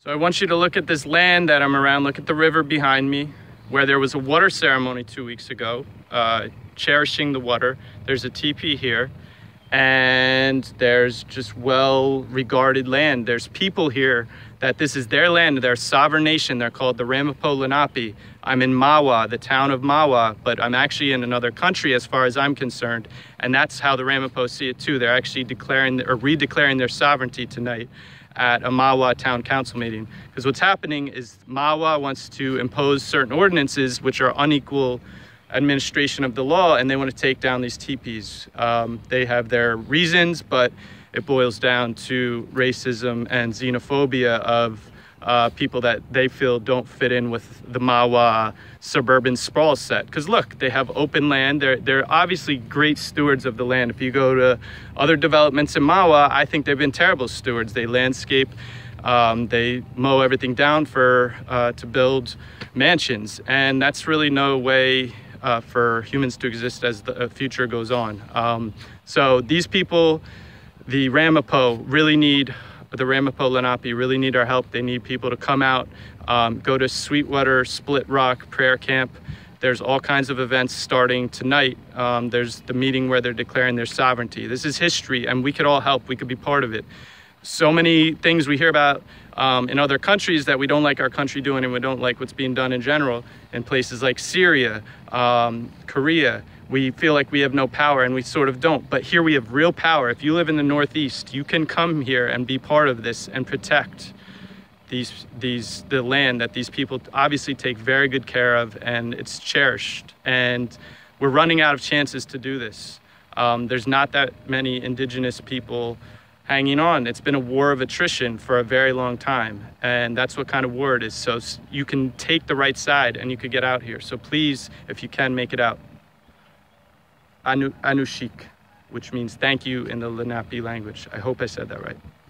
So I want you to look at this land that I'm around. Look at the river behind me, where there was a water ceremony 2 weeks ago, cherishing the water. There's a teepee here, and there's just well-regarded land. There's people here that this is their land, their sovereign nation. They're called the Ramapough Teepees. I'm in Mahwah, the town of Mahwah, but I'm actually in another country as far as I'm concerned. And that's how the Ramapough see it too. They're actually redeclaring their sovereignty tonight at a Mahwah town council meeting. Because what's happening is Mahwah wants to impose certain ordinances which are unequal administration of the law, and they want to take down these teepees. They have their reasons, but it boils down to racism and xenophobia of people that they feel don't fit in with the Mahwah suburban sprawl set. Because look, they have open land. They're obviously great stewards of the land. If you go to other developments in Mahwah, I think they've been terrible stewards. They landscape, they mow everything down to build mansions, and that's really no way for humans to exist as the future goes on. So these people, the Ramapough Teepees really need our help. They need people to come out, go to Sweetwater Split Rock Prayer Camp. There's all kinds of events starting tonight. There's the meeting where they're declaring their sovereignty. This is history, and we could all help. We could be part of it. So many things we hear about in other countries that we don't like our country doing, and we don't like what's being done in general in places like Syria, Korea. We feel like we have no power, and we sort of don't. But here we have real power. If you live in the Northeast, you can come here and be part of this and protect the land that these people obviously take very good care of, and it's cherished. And we're running out of chances to do this. There's not that many indigenous people hanging on. It's been a war of attrition for a very long time, and that's what kind of war it is. So you can take the right side and you could get out here. So please, if you can, make it out. Anushik, which means thank you in the Lenape language. I hope I said that right.